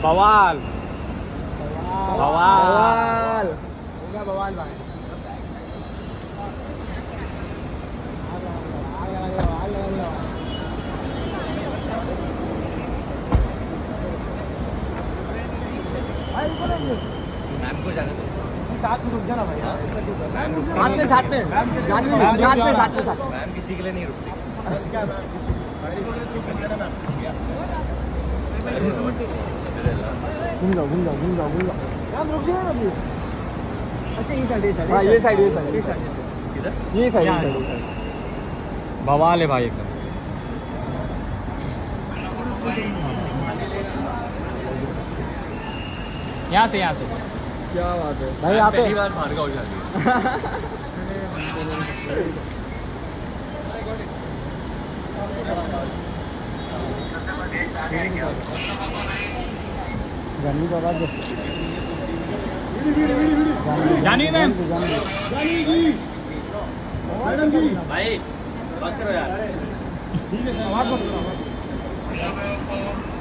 बवाल बवाल बवाल भाई मैम को जाना साथ में रुक जाना भाई साथ में मैम किसी के लिए नहीं रुकती। घूम जाओ मैम रुक जाओ ना प्लीज। अच्छा ये साइड ये साइड बवाल है भाई एकदम। यहाँ से क्या बात है भाई आप पहली बार भार्गव हो जाती है। जानी बाबा जानी मैम मैडम जी भाई बस करो यार। ठीक है आवाज मत करो।